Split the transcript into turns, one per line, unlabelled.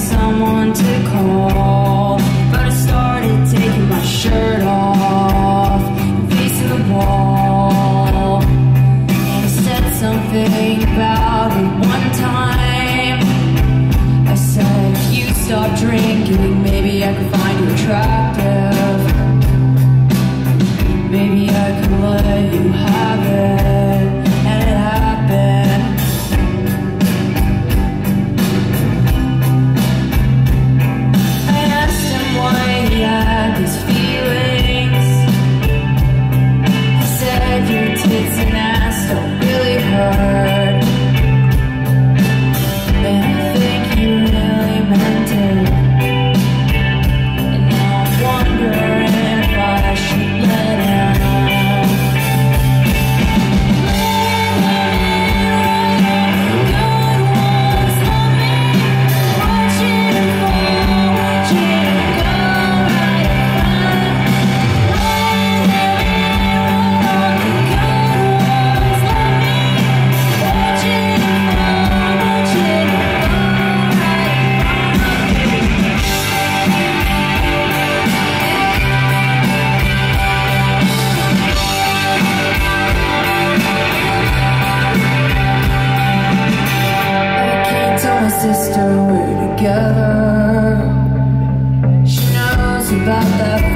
someone to call, but I started taking my shirt off and facing the wall. And I said something about it one time. I said, if you stop drinking, maybe I could find you attractive. Maybe I could let you have it. And it happened. I asked him why he had these feelings. He said, your tits and ass don't really hurt. And I think he really meant it. And now I'm wondering if I should let him. Sister, we're together. She knows about that